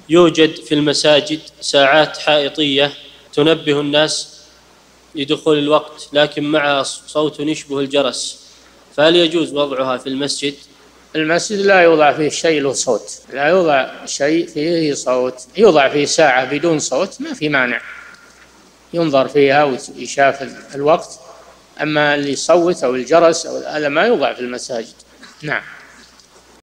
يوجد في المساجد ساعات حائطية تنبه الناس لدخول الوقت، لكن معها صوت يشبه الجرس، فهل يجوز وضعها في المسجد؟ المسجد لا يوضع فيه شيء له صوت، لا يوضع شيء فيه صوت، يوضع فيه ساعة بدون صوت ما في مانع، ينظر فيها ويشاف الوقت. أما اللي يصوت أو الجرس أو هذا ما يوضع في المساجد. نعم.